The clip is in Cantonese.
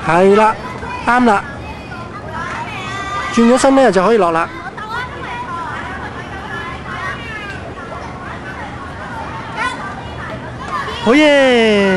係啦，啱啦，轉咗身呢就可以落啦。好嘢！